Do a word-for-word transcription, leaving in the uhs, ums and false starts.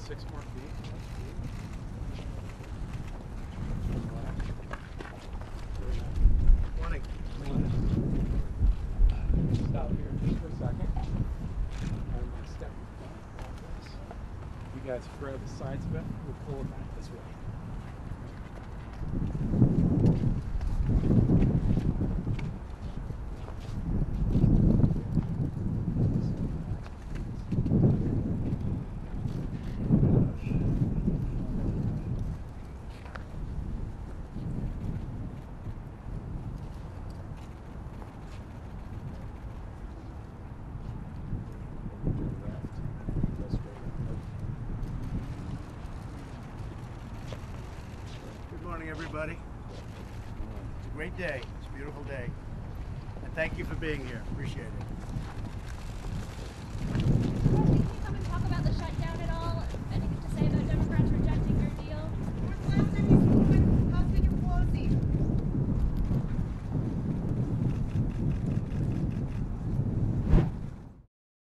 six more feet. Morning. Stop here just for a second. I'm going to step like this. You guys grab the sides of it. We'll pull it back this way. Good morning, everybody. It's a great day. It's a beautiful day. And thank you for being here. Appreciate it.